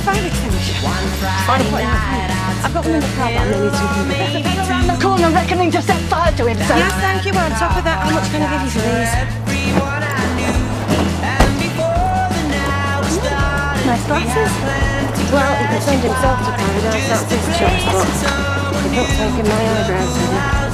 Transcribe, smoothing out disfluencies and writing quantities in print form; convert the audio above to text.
fire extinguisher. Fine, I'll put it in my hand. I've got one in the car, but I know he's something with it. Around the corner reckoning to set fire to him, so... Yes, thank you. On top of that, how much can I give you for these? Nice glasses. Well, he can send himself to paradise, that's his choice, but he's not taking my eyebrows with him.